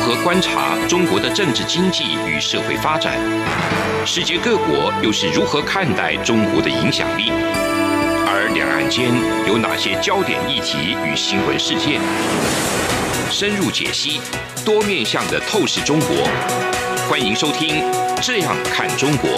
何观察中国的政治经济与社会发展？世界各国又是如何看待中国的影响力？而两岸间有哪些焦点议题与新闻事件？深入解析，多面向的透视中国。欢迎收听《这样看中国》。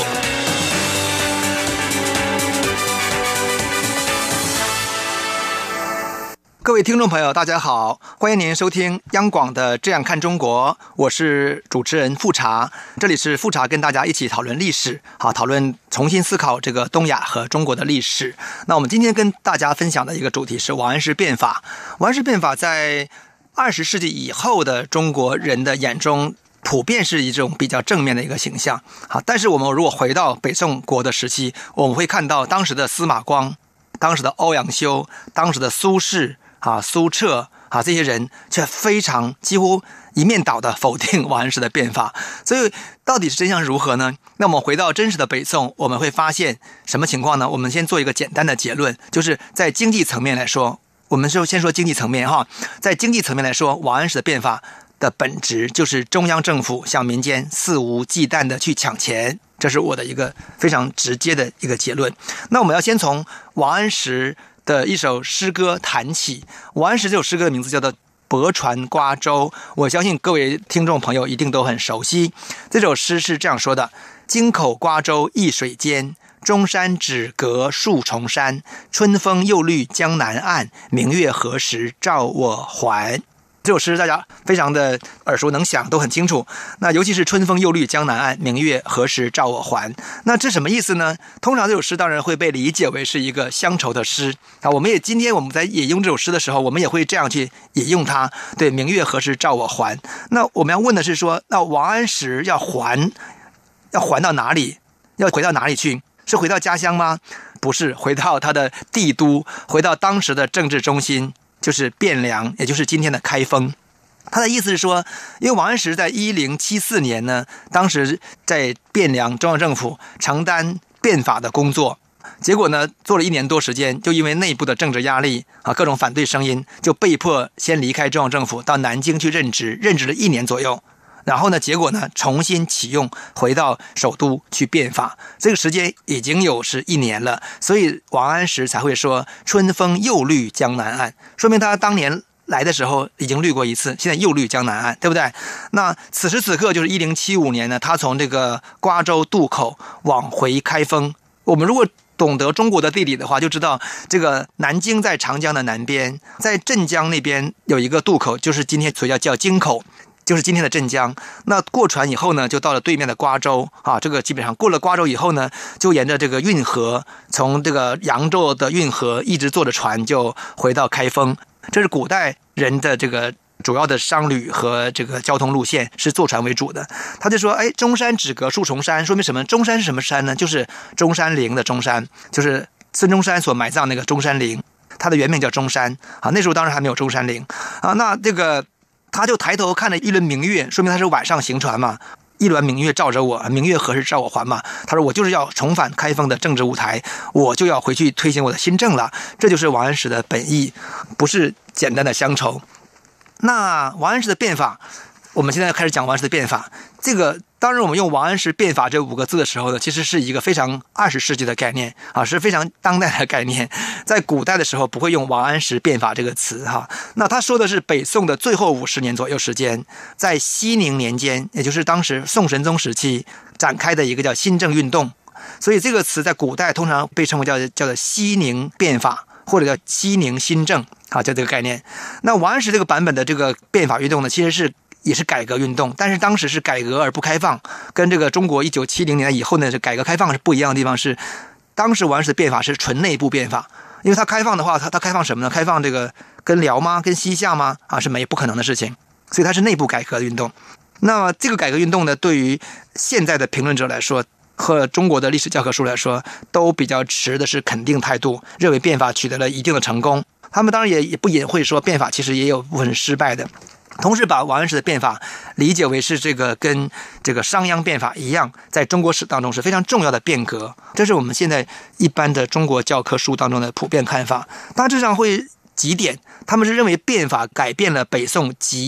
各位听众朋友，大家好，欢迎您收听央广的《这样看中国》，我是主持人富察，这里是富察跟大家一起讨论历史，讨论重新思考这个东亚和中国的历史。那我们今天跟大家分享的一个主题是王安石变法。王安石变法在20世纪以后的中国人的眼中，普遍是一种比较正面的一个形象。但是我们如果回到北宋国的时期，我们会看到当时的司马光、当时的欧阳修、当时的苏轼、苏辙这些人却非常几乎一面倒的否定王安石的变法。所以到底是真相如何呢？那我们回到真实的北宋，我们会发现什么情况呢？我们先做一个简单的结论，就是在经济层面来说，我们先说经济层面在经济层面来说，王安石的变法的本质就是中央政府向民间肆无忌惮的去抢钱，这是我的一个非常直接的一个结论。那我们要先从王安石的一首诗歌谈起。王安石这首诗歌的名字叫做《泊船瓜洲》，我相信各位听众朋友一定都很熟悉。这首诗是这样说的：京口瓜洲一水间，中山只隔数重山。春风又绿江南岸，明月何时照我还。这首诗大家非常的耳熟能详，都很清楚。那尤其是春风又绿江南岸，明月何时照我还。那这什么意思呢？通常这首诗当然会被理解为是一个乡愁的诗我们今天我们在引用这首诗的时候，我们也会这样去引用它。对，明月何时照我还。那我们要问的是说，那王安石要还到哪里？要回到哪里去？是回到家乡吗？不是，回到他的帝都，回到当时的政治中心，就是汴梁，也就是今天的开封。他的意思是说，因为王安石在1074年呢，当时在汴梁中央政府承担变法的工作，结果呢做了1年多时间，就因为内部的政治压力各种反对声音，就被迫先离开中央政府，到南京去任职了1年左右。然后呢，结果呢，重新启用，回到首都去变法。这个时间已经有是1年了，所以王安石才会说春风又绿江南岸，说明他当年来的时候已经绿过一次，现在又绿江南岸，对不对？那此时此刻就是1075年呢，他从这个瓜州渡口往回开封。我们如果懂得中国的地理的话，就知道这个南京在长江的南边，在镇江那边有一个渡口，就是今天所叫京口，就是今天的镇江。那过船以后呢，就到了对面的瓜州这个基本上过了瓜州以后呢，就沿着这个运河，从这个扬州的运河一直坐着船就回到开封。这是古代人的这个主要的商旅和这个交通路线，是坐船为主的。他就说中山只隔数重山，说明什么？中山是什么山呢？就是中山陵的中山，就是孙中山所埋葬那个中山陵，它的原名叫中山那时候当然还没有中山陵那这个他就抬头看了一轮明月，说明他是晚上行船嘛，一轮明月照着我，明月何时照我还嘛。他说我就是要重返开封的政治舞台，我就要回去推行我的新政了。这就是王安石的本意，不是简单的乡愁。那王安石的变法，我们现在开始讲王安石的变法。这个当然我们用王安石变法这5个字的时候呢，其实是一个非常20世纪的概念是非常当代的概念。在古代的时候不会用王安石变法这个词那他说的是北宋的最后50年左右时间，在熙宁年间，也就是当时宋神宗时期展开的一个叫新政运动。所以这个词在古代通常被称为叫做熙宁变法，或者叫熙宁新政就这个概念。那王安石这个版本的这个变法运动呢，其实也是改革运动，但是当时是改革而不开放，跟这个中国1970年以后呢是改革开放是不一样的地方是，当时王安石的变法是纯内部变法。因为他开放的话，他开放什么呢？开放这个跟辽吗？跟西夏吗？是不可能的事情，所以它是内部改革的运动。那么这个改革运动呢，对于现在的评论者来说和中国的历史教科书来说，都比较持的是肯定态度，认为变法取得了一定的成功。他们当然也不隐晦说变法其实也有部分失败的，同时把王安石的变法理解为是这个跟这个商鞅变法一样，在中国史当中是非常重要的变革，这是我们现在一般的中国教科书当中的普遍看法。大致上会几点，他们是认为变法改变了北宋极品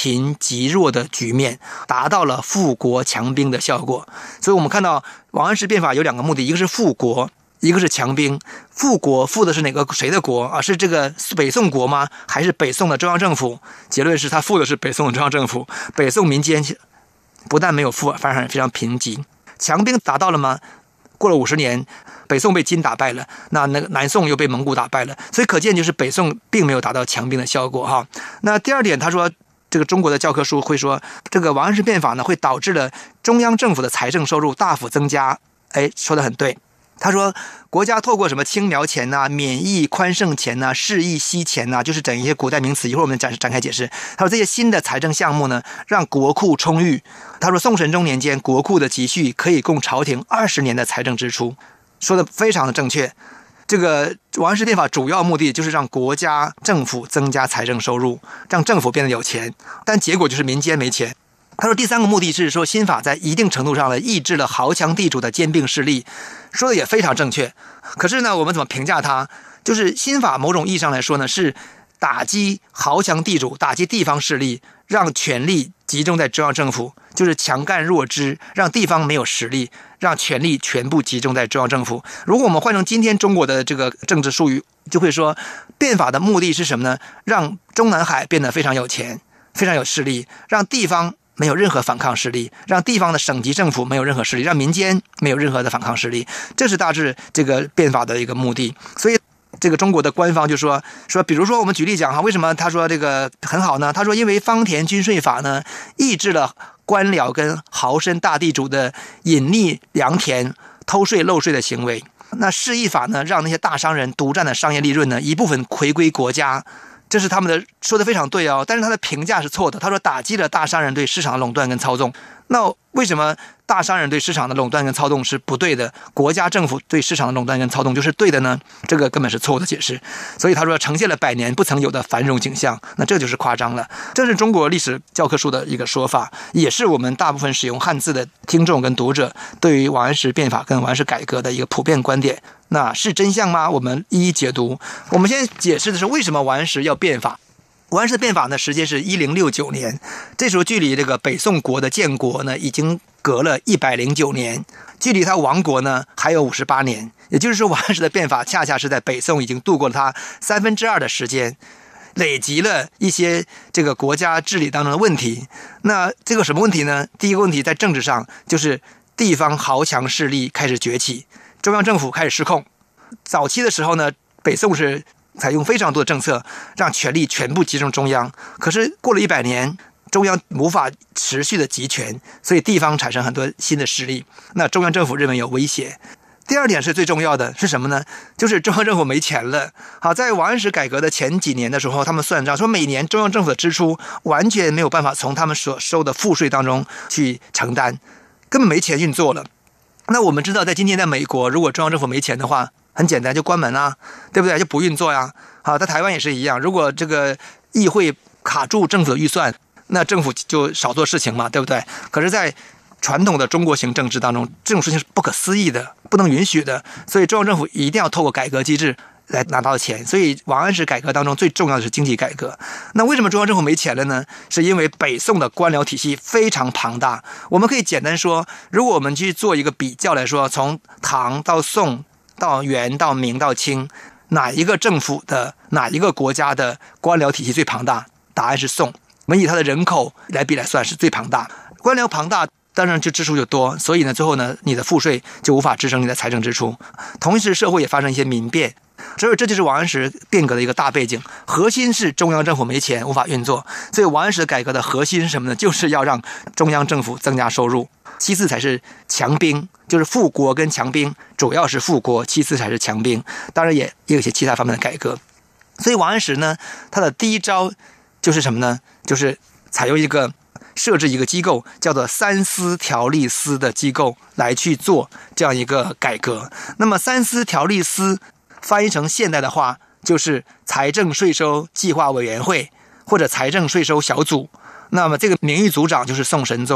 贫极弱的局面，达到了富国强兵的效果。所以我们看到王安石变法有2个目的，一个是富国，一个是强兵。富国富的是谁的国啊？是这个北宋国吗？还是北宋的中央政府？结论是他富的是北宋的中央政府。北宋民间不但没有富，反而非常贫瘠。强兵达到了吗？过了50年，北宋被金打败了，那个南宋又被蒙古打败了，所以可见就是北宋并没有达到强兵的效果哈。那第2点，他说这个中国的教科书会说，这个王安石变法呢会导致了中央政府的财政收入大幅增加。说得很对。他说，国家透过什么青苗钱呐、免役宽盛钱呐、市役息钱呐，就是整一些古代名词，一会儿我们展开解释。他说这些新的财政项目呢，让国库充裕。他说宋神宗年间，国库的积蓄可以供朝廷20年的财政支出，说的非常的正确。这个王安石变法主要目的就是让国家政府增加财政收入，让政府变得有钱，但结果就是民间没钱。他说第3个目的是说新法在一定程度上呢抑制了豪强地主的兼并势力，说的也非常正确。可是呢，我们怎么评价它？就是新法某种意义上来说呢，是打击豪强地主，打击地方势力，让权力集中在中央政府，就是强干弱枝，让地方没有实力，让权力全部集中在中央政府。如果我们换成今天中国的这个政治术语，就会说变法的目的是什么呢？让中南海变得非常有钱，非常有势力，让地方没有任何反抗势力，让地方的省级政府没有任何势力，让民间没有任何的反抗势力，这是大致这个变法的一个目的。所以这个中国的官方就说，比如说我们举例讲哈，为什么他说这个很好呢？他说因为方田均税法呢，抑制了官僚跟豪绅大地主的隐匿良田、偷税漏税的行为。那市役法呢，让那些大商人独占的商业利润呢，一部分回归国家。这是他们的说的非常对哦，但是他的评价是错的。他说打击了大商人对市场的垄断跟操纵。那为什么大商人对市场的垄断跟操纵是不对的，国家政府对市场的垄断跟操纵就是对的呢？这个根本是错误的解释。所以他说呈现了100年不曾有的繁荣景象，那这就是夸张了。这是中国历史教科书的一个说法，也是我们大部分使用汉字的听众跟读者对于王安石变法跟王安石改革的一个普遍观点。那是真相吗？我们一一解读。我们先解释的是为什么王安石要变法。王安石的变法呢，时间是1069年，这时候距离这个北宋国的建国呢，已经隔了109年，距离他亡国呢还有58年。也就是说，王安石的变法恰恰是在北宋已经度过了他2/3的时间，累积了一些这个国家治理当中的问题。那这个什么问题呢？第一个问题在政治上，就是地方豪强势力开始崛起，中央政府开始失控。早期的时候呢，北宋是采用非常多的政策，让权力全部集中中央。可是过了100年，中央无法持续的集权，所以地方产生很多新的势力。那中央政府认为有威胁。第2点是最重要的，是什么呢？就是中央政府没钱了。好，在王安石改革的前几年的时候，他们算账说，每年中央政府的支出完全没有办法从他们所收的赋税当中去承担，根本没钱运作了。那我们知道，在今天在美国，如果中央政府没钱的话，很简单，就关门啊，对不对？就不运作呀。好，在台湾也是一样，如果这个议会卡住政府的预算，那政府就少做事情嘛，对不对？可是，在传统的中国型政治当中，这种事情是不可思议的，不能允许的。所以中央政府一定要透过改革机制来拿到钱。所以王安石改革当中最重要的是经济改革。那为什么中央政府没钱了呢？是因为北宋的官僚体系非常庞大。我们可以简单说，如果我们去做一个比较来说，从唐到宋到元到明到清，哪一个政府的哪一个国家的官僚体系最庞大？答案是宋。我们以它的人口来比来算是最庞大。官僚庞大，当然就支出就多，所以呢，最后呢，你的赋税就无法支撑你的财政支出。同时，社会也发生一些民变，所以这就是王安石变革的一个大背景。核心是中央政府没钱，无法运作。所以王安石改革的核心是什么呢？就是要让中央政府增加收入。其次才是强兵，就是富国跟强兵，主要是富国，其次才是强兵。当然也有一些其他方面的改革。所以王安石呢，他的第一招就是什么呢？就是采用设置一个机构，叫做三司条例司的机构来去做这样一个改革。那么三司条例司翻译成现代的话，就是财政税收计划委员会或者财政税收小组。那么这个名誉组长就是宋神宗。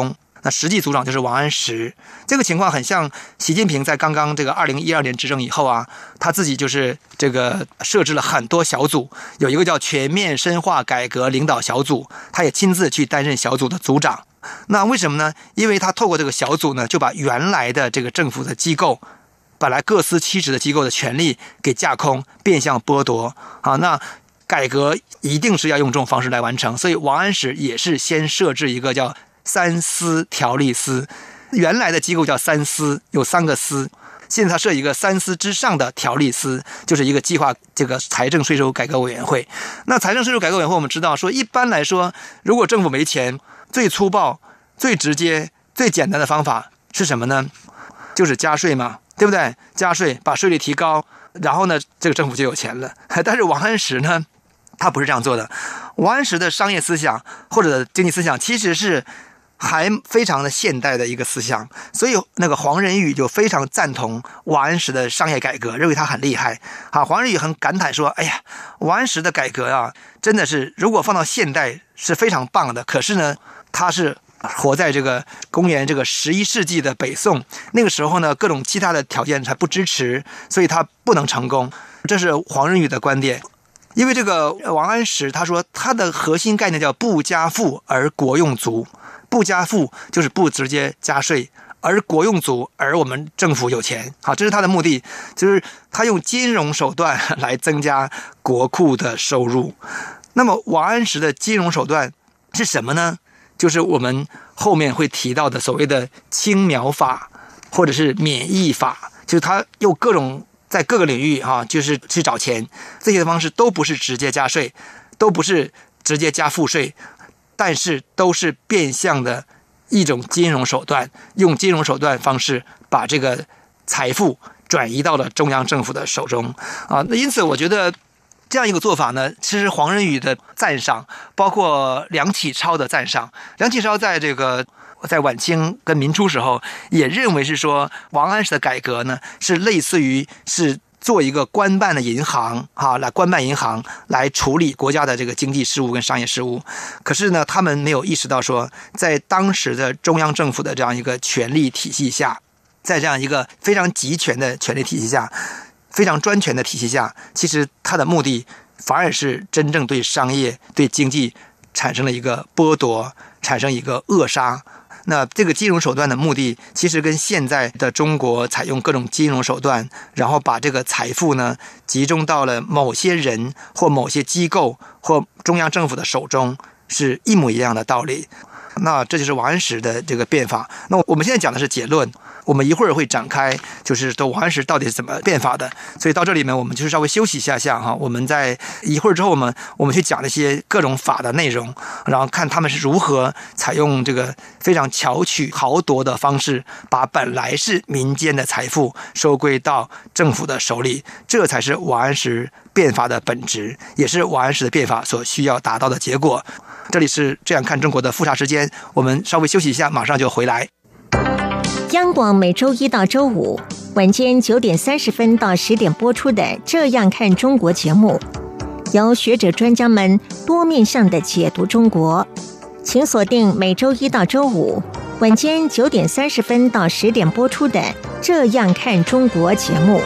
那实际组长就是王安石。这个情况很像习近平在刚刚这个2012年执政以后啊，他自己就是这个设置了很多小组，有一个叫全面深化改革领导小组，他也亲自去担任小组的组长。那为什么呢？因为他透过这个小组呢，就把原来的这个政府的机构，本来各司其职的机构的权力给架空，变相剥夺啊。那改革一定是要用这种方式来完成，所以王安石也是先设置一个叫三司条例司。原来的机构叫三司，有3个司，现在他设一个3司之上的条例司，就是一个计划这个财政税收改革委员会。那财政税收改革委员会我们知道说，一般来说，如果政府没钱，最粗暴、最直接、最简单的方法是什么呢？就是加税嘛，对不对？加税，把税率提高，然后呢，这个政府就有钱了。但是王安石呢，他不是这样做的。王安石的商业思想或者经济思想其实是还非常的现代的一个思想，所以那个黄仁宇就非常赞同王安石的商业改革，认为他很厉害。黄仁宇很感叹说：“哎呀，王安石的改革啊，真的是如果放到现代是非常棒的。可是呢，他是活在这个公元这个11世纪的北宋，那个时候呢，各种其他的条件还不支持，所以他不能成功。”这是黄仁宇的观点。因为这个王安石他说他的核心概念叫不加赋而国用足。不加赋就是不直接加税，而国用足，而我们政府有钱。好，这是他的目的，就是他用金融手段来增加国库的收入。那么王安石的金融手段是什么呢？就是我们后面会提到的所谓的青苗法或者是免役法，就是他用各种在各个领域就是去找钱，这些方式都不是直接加税，都不是直接加赋税，但是都是变相的一种金融手段，用金融手段方式把这个财富转移到了中央政府的手中啊。那因此我觉得这样一个做法呢，其实黄仁宇的赞赏，包括梁启超的赞赏。梁启超在晚清跟民初时候也认为是说，王安石的改革呢是类似于是做一个官办的银行来官办银行来处理国家的这个经济事务跟商业事务。可是呢，他们没有意识到说，在当时的中央政府的这样一个权力体系下，在这样一个非常集权的权力体系下，非常专权的体系下，其实他的目的反而是真正对商业对经济产生了一个剥夺，产生一个扼杀。那这个金融手段的目的，其实跟现在的中国采用各种金融手段，然后把这个财富呢集中到了某些人或某些机构或中央政府的手中，是一模一样的道理。那这就是王安石的这个变法。那我们现在讲的是结论，我们一会儿会展开，就是这王安石到底是怎么变法的。所以到这里面，我们就是稍微休息一下哈。我们在一会儿之后，我们去讲那些各种法的内容，然后看他们是如何采用这个非常巧取豪夺的方式，把本来是民间的财富收归到政府的手里。这才是王安石变法的本质，也是王安石的变法所需要达到的结果。这里是这样看中国的复查时间，我们稍微休息一下，马上就回来。 央广每周一到周五晚间9点30分到10点播出的《这样看中国》节目，由学者专家们多面向的解读中国，请锁定每周一到周五晚间9点30分到10点播出的《这样看中国》节目。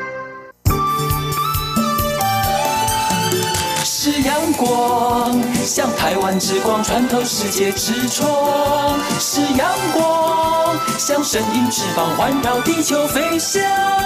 是阳光，像台湾之光穿透世界之窗；是阳光，像神鹰翅膀环绕地球飞翔。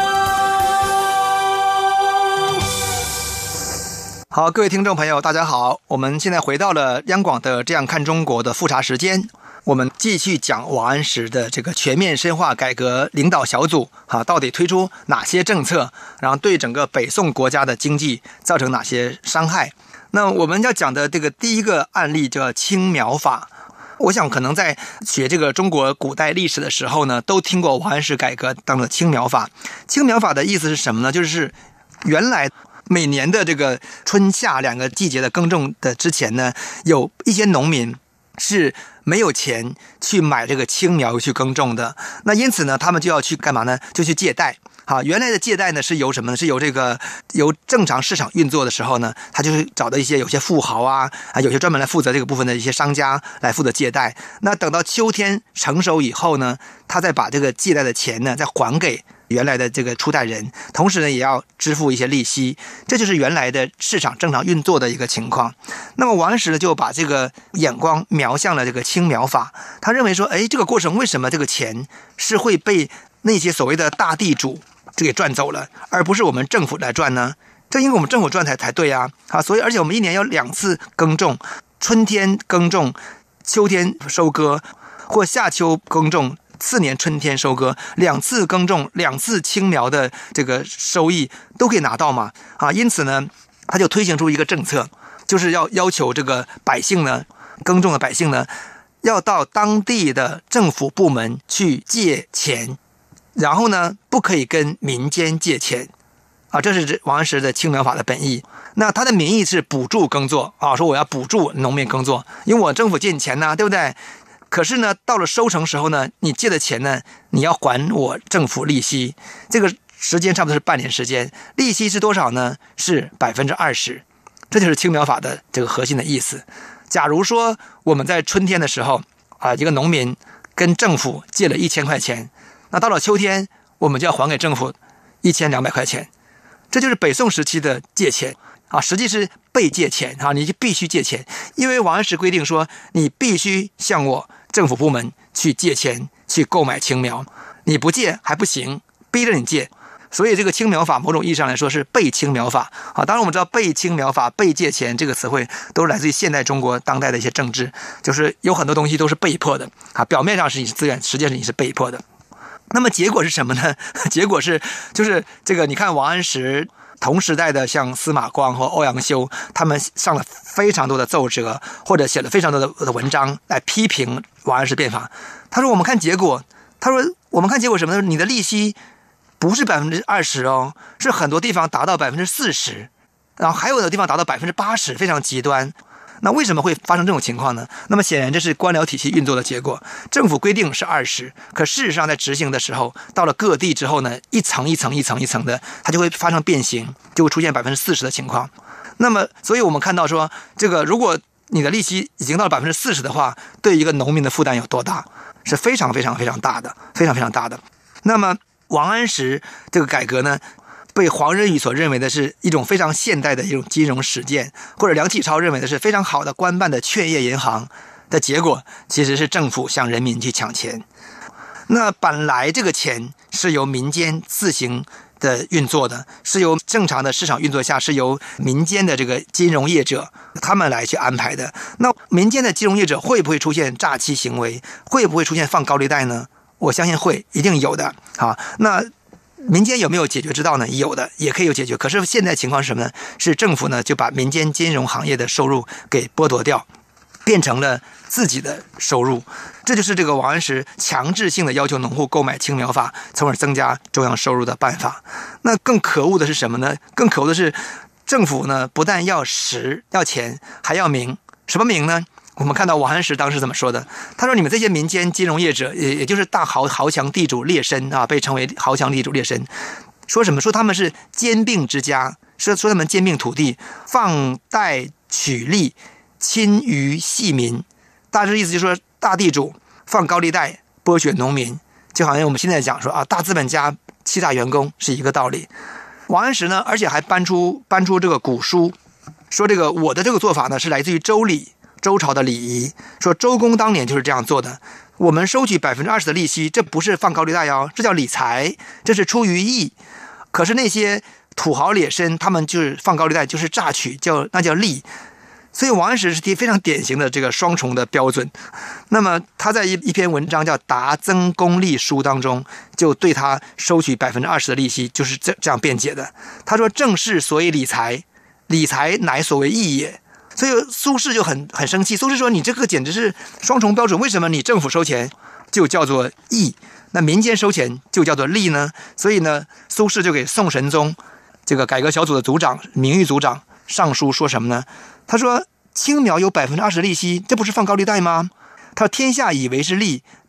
好，各位听众朋友，大家好，我们现在回到了央广的《这样看中国》的复查时间。我们继续讲王安石的这个全面深化改革领导小组到底推出哪些政策，然后对整个北宋国家的经济造成哪些伤害。那我们要讲的这个第一个案例叫青苗法。我想可能在学这个中国古代历史的时候呢，都听过王安石改革当的青苗法。青苗法的意思是什么呢？就是原来每年的这个春夏2个季节的耕种的之前呢，有一些农民是没有钱去买这个青苗去耕种的，那因此呢，他们就要去干嘛呢？就去借贷好，原来的借贷呢是由什么呢？是由由正常市场运作的时候呢，他就是找到有些富豪啊，有些专门来负责这个部分的一些商家来负责借贷。那等到秋天成熟以后呢，他再把这个借贷的钱呢再还给原来的这个出贷人，同时呢也要支付一些利息，这就是原来的市场正常运作的一个情况。那么王安石呢就把这个眼光瞄向了这个青苗法，他认为说，这个过程为什么这个钱是会被那些所谓的大地主给赚走了，而不是我们政府来赚呢？这应该我们政府赚才对啊！所以而且我们一年要2次耕种，春天耕种，秋天收割，或夏秋耕种。次年春天收割，2次耕种，2次青苗的这个收益都可以拿到嘛？因此呢，他就推行出一个政策，就是要求这个百姓呢，耕种的百姓呢，要到当地的政府部门去借钱，然后呢，不可以跟民间借钱。这是王安石的青苗法的本意。那他的名义是补助耕作说我要补助农民耕作，因为我政府借你钱呢，对不对？可是呢，到了收成时候呢，你借的钱呢，你要还我政府利息，这个时间差不多是半年时间，利息是多少呢？是20%，这就是青苗法的这个核心的意思。假如说我们在春天的时候一个农民跟政府借了1000块钱，那到了秋天我们就要还给政府1200块钱，这就是北宋时期的借钱实际是被借钱你就必须借钱，因为王安石规定说，你必须向我政府部门去借钱去购买青苗，你不借还不行，逼着你借。所以这个青苗法某种意义上来说是被青苗法当然我们知道被青苗法、被借钱这个词汇都是来自于现代中国当代的一些政治，就是有很多东西都是被迫的表面上是你是自愿，实际上是你是被迫的。那么结果是什么呢？结果是就是这个，你看王安石同时代的像司马光和欧阳修，他们上了非常多的奏折，或者写了非常多的文章来批评王安石变法。他说我们看结果，什么呢？你的利息不是20%是很多地方达到40%，然后还有的地方达到80%，非常极端。那为什么会发生这种情况呢？那么显然这是官僚体系运作的结果。政府规定是20%，可事实上在执行的时候，到了各地之后呢，一层的，它就会发生变形，就会出现40%的情况。那么，所以我们看到说，这个如果你的利息已经到了40%的话，对一个农民的负担有多大？是非常非常非常大的，非常非常大的。那么王安石这个改革呢，被黄仁宇所认为的是一种非常现代的一种金融实践，或者梁启超认为的是非常好的官办的劝业银行的结果，其实是政府向人民去抢钱。那本来这个钱是由民间自行的运作的，是由正常的市场运作下，是由民间的这个金融业者他们来去安排的。那民间的金融业者会不会出现诈欺行为？会不会出现放高利贷呢？我相信会，一定有的。那民间有没有解决之道呢？有的，也可以有解决。可是现在情况是什么呢？是政府呢就把民间金融行业的收入给剥夺掉，变成了自己的收入。这就是这个王安石强制性的要求农户购买青苗法，从而增加中央收入的办法。那更可恶的是什么呢？更可恶的是政府呢不但要实要钱，还要名。什么名呢？我们看到王安石当时怎么说的？他说：“你们这些民间金融业者，也就是大豪强地主劣绅被称为豪强地主劣绅，说什么？说他们是兼并之家，说他们兼并土地，放贷取利，侵于细民。大致意思就是说，大地主放高利贷，剥削农民，就好像我们现在讲说大资本家欺诈员工是一个道理。王安石呢，而且还搬出这个古书，说这个我的这个做法呢，是来自于周朝的礼仪，说周公当年就是这样做的。我们收取20%的利息，这不是放高利贷这叫理财，这是出于义。可是那些土豪劣绅，他们就是放高利贷，就是榨取，那叫利。所以王安石是非常典型的这个双重的标准。那么他在一篇文章叫《达增公利书》当中，就对他收取20%的利息就是这样辩解的。他说：“正是所以理财，理财乃所谓义也。”所以苏轼就很生气，苏轼说：“你这个简直是双重标准，为什么你政府收钱就叫做义，那民间收钱就叫做利呢？”所以呢，苏轼就给宋神宗这个改革小组的组长名誉组长上书说什么呢？他说：“青苗有20%利息，这不是放高利贷吗？他说天下以为是利，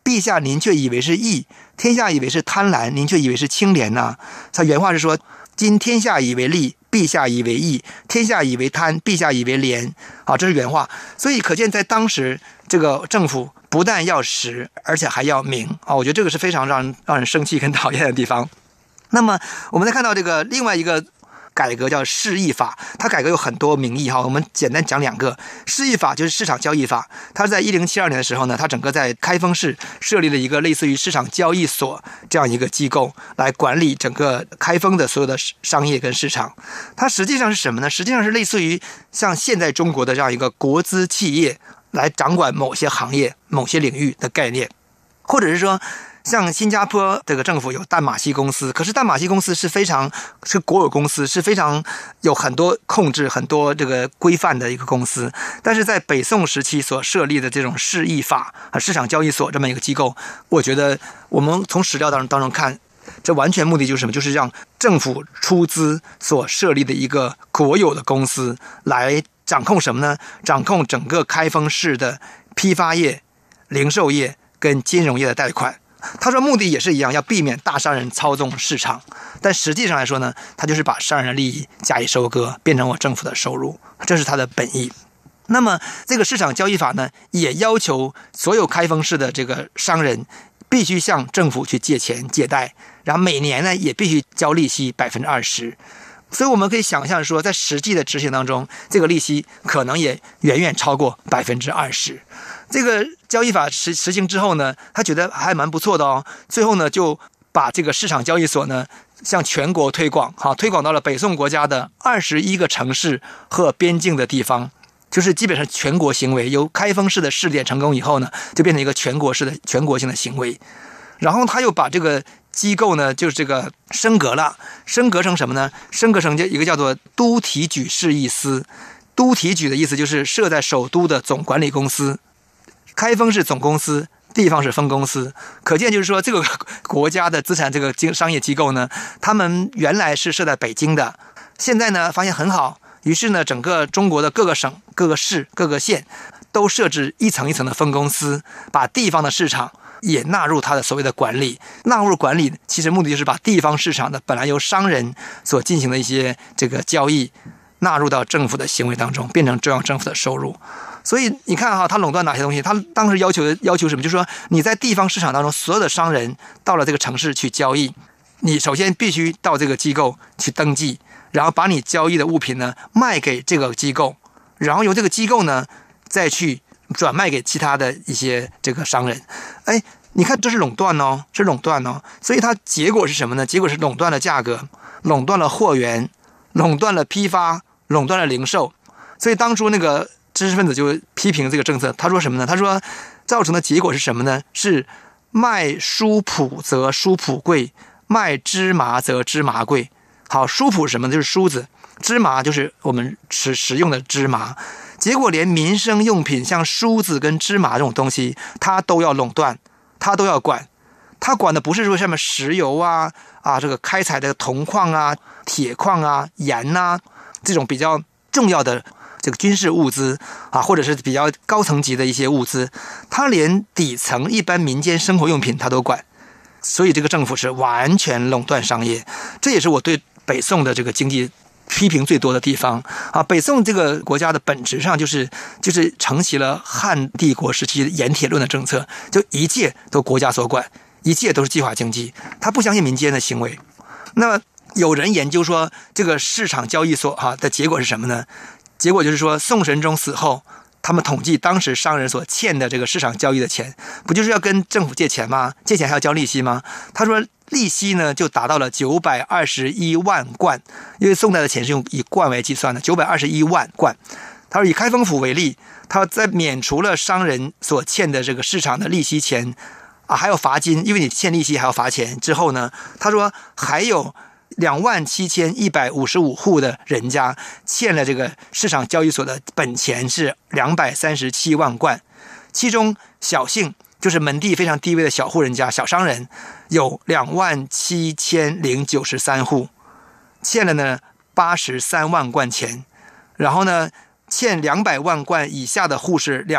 陛下您却以为是义，天下以为是贪婪，您却以为是清廉呐。他原话是说：今天下以为利，陛下以为义；天下以为贪，陛下以为廉。好，这是原话。所以可见，在当时这个政府不但要实，而且还要明啊！我觉得这个是非常让人生气跟讨厌的地方。那么，我们再看到这个另外一个改革叫市易法，它改革有很多名义哈，我们简单讲2个。市易法就是市场交易法，它在1072年的时候呢，它整个在开封市设立了一个类似于市场交易所这样一个机构，来管理整个开封的所有的商业跟市场。它实际上是什么呢？实际上是类似于像现在中国的这样一个国资企业来掌管某些行业、某些领域的概念，或者是说，像新加坡这个政府有淡马锡公司，可是淡马锡公司是国有公司，是非常有很多控制、很多这个规范的一个公司。但是在北宋时期所设立的这种市易法市场交易所这么一个机构，我觉得我们从史料当中看，这完全目的就是什么？就是让政府出资所设立的一个国有的公司来掌控什么呢？掌控整个开封市的批发业、零售业跟金融业的贷款。他说目的也是一样，要避免大商人操纵市场，但实际上来说呢，他就是把商人的利益加以收割，变成我政府的收入，这是他的本意。那么这个市场交易法呢，也要求所有开封市的这个商人必须向政府去借钱借贷，然后每年呢也必须交利息20%。所以我们可以想象说，在实际的执行当中，这个利息可能也远远超过20%。这个交易法实行之后呢，他觉得还蛮不错的哦。最后呢，就把这个市场交易所呢向全国推广，推广到了北宋国家的21个城市和边境的地方，就是基本上全国行为。由开封市的试点成功以后呢，就变成一个全国性的行为。然后他又把这个机构呢，就是这个升格了，升格成什么呢？升格成一个叫做都提举市易司。都提举的意思就是设在首都的总管理公司，开封市总公司，地方是分公司。可见就是说，这个国家的资产这个商业机构呢，他们原来是设在北京的，现在呢发现很好，于是呢整个中国的各个省、各个市、各个县都设置一层一层的分公司，把地方的市场也纳入他的所谓的管理。纳入管理其实目的就是把地方市场的本来由商人所进行的一些这个交易纳入到政府的行为当中，变成中央政府的收入。所以你看他垄断哪些东西？他当时要求什么？就是说你在地方市场当中，所有的商人到了这个城市去交易，你首先必须到这个机构去登记，然后把你交易的物品呢卖给这个机构，然后由这个机构呢再去转卖给其他的一些这个商人。你看这是垄断哦，是垄断哦。所以它结果是什么呢？结果是垄断了价格，垄断了货源，垄断了批发，垄断了零售。所以当初那个知识分子就批评这个政策，他说什么呢？他说造成的结果是什么呢？是卖蔬朴则蔬朴贵，卖芝麻则芝麻贵。好，蔬朴是什么？就是梳子，芝麻就是我们食用的芝麻。结果连民生用品像梳子跟芝麻这种东西，它都要垄断，它都要管。它管的不是说什么石油这个开采的铜矿啊、铁矿啊、盐啊这种比较重要的这个军事物资或者是比较高层级的一些物资，它连底层一般民间生活用品它都管。所以这个政府是完全垄断商业，这也是我对北宋的这个经济批评最多的地方北宋这个国家的本质上就是承袭了汉帝国时期盐铁论的政策，就一切都国家所管，一切都是计划经济，他不相信民间的行为。那有人研究说，这个市场交易所的结果是什么呢？结果就是说，宋神宗死后，他们统计当时商人所欠的这个市场交易的钱，不就是要跟政府借钱吗？借钱还要交利息吗？他说利息呢就达到了921万贯，因为宋代的钱是以贯为计算的，921万贯。他说以开封府为例，他在免除了商人所欠的这个市场的利息钱还有罚金，因为你欠利息还要罚钱之后呢，他说还有27155户的人家欠了这个市场交易所的本钱是237万贯，其中小姓就是门第非常低微的小户人家、小商人有27093户，欠了呢83万贯钱。然后呢， 欠200万贯以下的户是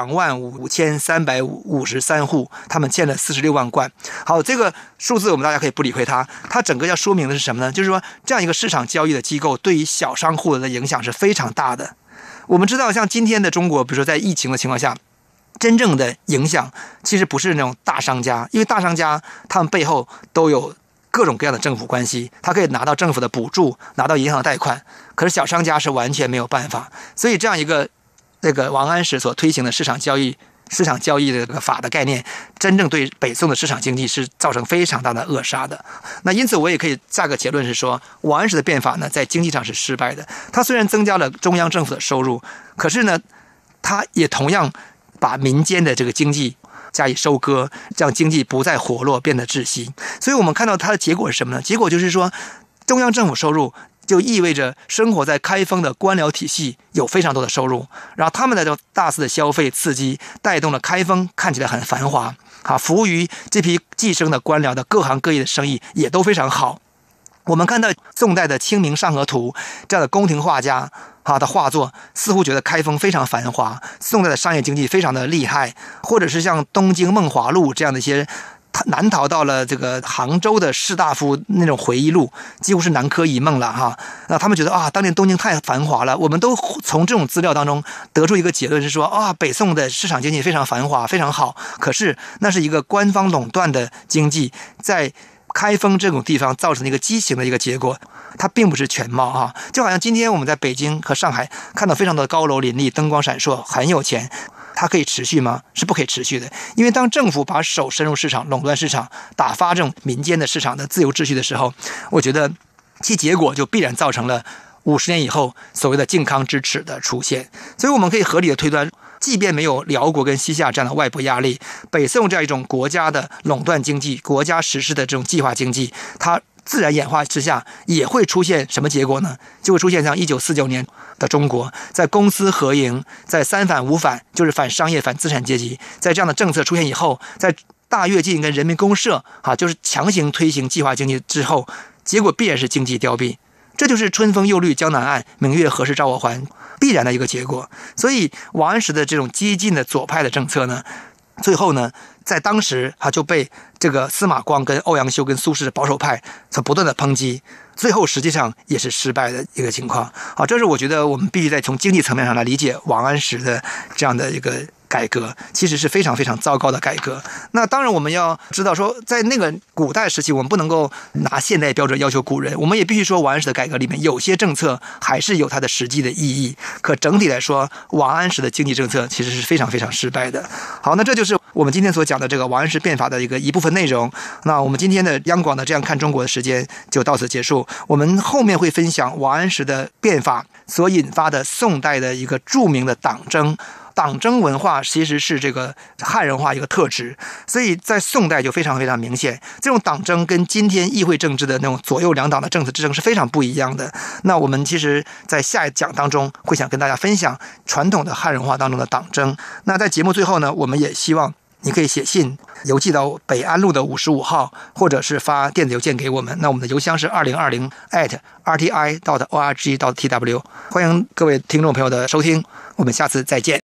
25353户，他们欠了46万贯。好，这个数字我们大家可以不理会它，它整个要说明的是什么呢？就是说这样一个市场交易的机构对于小商户的影响是非常大的。我们知道，像今天的中国，比如说在疫情的情况下，真正的影响其实不是那种大商家，因为大商家他们背后都有各种各样的政府关系，他可以拿到政府的补助，拿到银行贷款，可是小商家是完全没有办法。所以这样一个王安石所推行的市场交易的这个法的概念，真正对北宋的市场经济是造成非常大的扼杀的。那因此我也可以下个结论是说，王安石的变法呢，在经济上是失败的。他虽然增加了中央政府的收入，可是呢，他也同样把民间的这个经济加以收割，让经济不再活络，变得窒息。所以我们看到它的结果是什么呢？结果就是说，中央政府收入就意味着生活在开封的官僚体系有非常多的收入，然后他们的这种大肆的消费刺激，带动了开封看起来很繁华啊，服务于这批寄生的官僚的各行各业的生意也都非常好。我们看到宋代的《清明上河图》这样的宫廷画家的画作，似乎觉得开封非常繁华，宋代的商业经济非常的厉害，或者是像《东京梦华录》这样的一些南逃到了这个杭州的士大夫那种回忆录，几乎是南柯一梦了哈。那他们觉得当年东京太繁华了。我们都从这种资料当中得出一个结论是说北宋的市场经济非常繁华，非常好。可是那是一个官方垄断的经济，在开封这种地方造成的一个畸形的一个结果，它并不是全貌啊。就好像今天我们在北京和上海看到非常多的高楼林立，灯光闪烁，很有钱。它可以持续吗？是不可以持续的。因为当政府把手伸入市场，垄断市场，打发这种民间的市场的自由秩序的时候，我觉得其结果就必然造成了50年以后所谓的靖康之耻的出现。所以我们可以合理的推断，即便没有辽国跟西夏这样的外部压力，北宋这样一种国家的垄断经济，国家实施的这种计划经济，它自然演化之下也会出现什么结果呢？就会出现像1949年的中国，在公私合营，在三反五反，就是反商业反资产阶级，在这样的政策出现以后，在大跃进跟人民公社就是强行推行计划经济之后，结果必然是经济凋敝。这就是春风又绿江南岸，明月何时照我还必然的一个结果。所以王安石的这种激进的左派的政策呢，最后呢，在当时就被这个司马光跟欧阳修跟苏轼的保守派所不断的抨击，最后实际上也是失败的一个情况。这是我觉得我们必须在从经济层面上来理解王安石的这样的一个改革，其实是非常非常糟糕的改革。那当然我们要知道说，在那个古代时期，我们不能够拿现代标准要求古人，我们也必须说王安石的改革里面有些政策还是有它的实际的意义，可整体来说，王安石的经济政策其实是非常非常失败的。好，那这就是我们今天所讲的这个王安石变法的一部分内容。那我们今天的央广的这样看中国的时间就到此结束，我们后面会分享王安石的变法所引发的宋代的一个著名的党争。党争文化其实是这个汉人化一个特质，所以在宋代就非常非常明显。这种党争跟今天议会政治的那种左右两党的政治之争是非常不一样的。那我们其实在下一讲当中会想跟大家分享传统的汉人化当中的党争。那在节目最后呢，我们也希望你可以写信邮寄到北安路的55号，或者是发电子邮件给我们。那我们的邮箱是2020@rti.org.tw。欢迎各位听众朋友的收听，我们下次再见。